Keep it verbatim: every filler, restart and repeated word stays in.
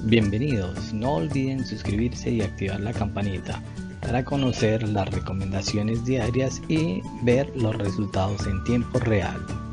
Bienvenidos, no olviden suscribirse y activar la campanita para conocer las recomendaciones diarias y ver los resultados en tiempo real.